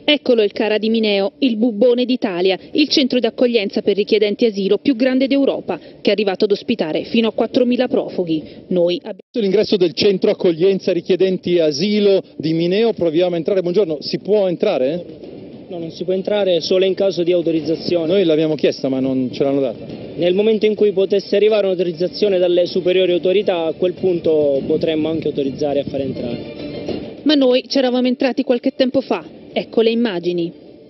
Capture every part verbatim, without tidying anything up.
Eccolo il CARA di Mineo, il bubbone d'Italia, il centro di accoglienza per richiedenti asilo più grande d'Europa, che è arrivato ad ospitare fino a quattromila profughi. Noi abbiamo... L'ingresso del centro accoglienza richiedenti asilo di Mineo, proviamo a entrare. Buongiorno, si può entrare? No, non si può entrare solo in caso di autorizzazione. Noi l'abbiamo chiesta ma non ce l'hanno data. Nel momento in cui potesse arrivare un'autorizzazione dalle superiori autorità, a quel punto potremmo anche autorizzare a far entrare. Ma noi ci eravamo entrati qualche tempo fa. Ecco le immagini.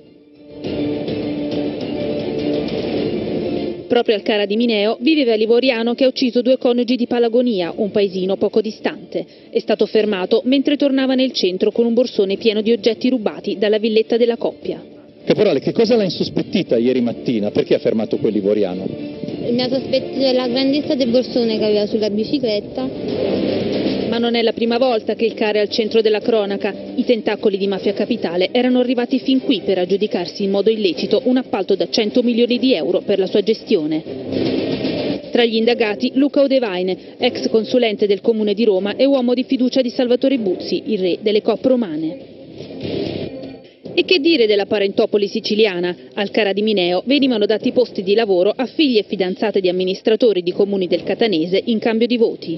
Proprio al CARA di Mineo viveva Livoriano che ha ucciso due coniugi di Palagonia, un paesino poco distante. È stato fermato mentre tornava nel centro con un borsone pieno di oggetti rubati dalla villetta della coppia. Caporale, che cosa l'ha insospettita ieri mattina? Perché ha fermato quel Livoriano? Mi ha sospettato la grandezza del borsone che aveva sulla bicicletta. Ma non è la prima volta che il CARA è al centro della cronaca. I tentacoli di Mafia Capitale erano arrivati fin qui per aggiudicarsi in modo illecito un appalto da cento milioni di euro per la sua gestione. Tra gli indagati Luca Odevaine, ex consulente del Comune di Roma e uomo di fiducia di Salvatore Buzzi, il re delle coop romane. E che dire della parentopoli siciliana? Al CARA di Mineo venivano dati posti di lavoro a figlie e fidanzate di amministratori di comuni del Catanese in cambio di voti.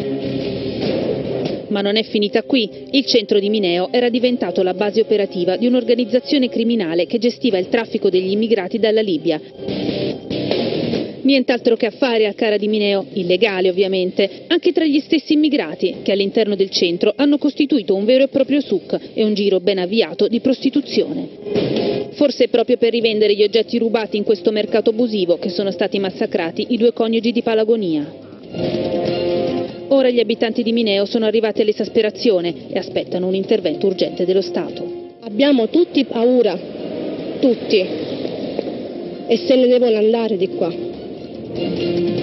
Ma non è finita qui. Il centro di Mineo era diventato la base operativa di un'organizzazione criminale che gestiva il traffico degli immigrati dalla Libia. Nient'altro che affari al CARA di Mineo, illegale ovviamente, anche tra gli stessi immigrati che all'interno del centro hanno costituito un vero e proprio suc e un giro ben avviato di prostituzione. Forse è proprio per rivendere gli oggetti rubati in questo mercato abusivo che sono stati massacrati i due coniugi di Palagonia. Ora gli abitanti di Mineo sono arrivati all'esasperazione e aspettano un intervento urgente dello Stato. Abbiamo tutti paura, tutti, e se ne devono andare di qua.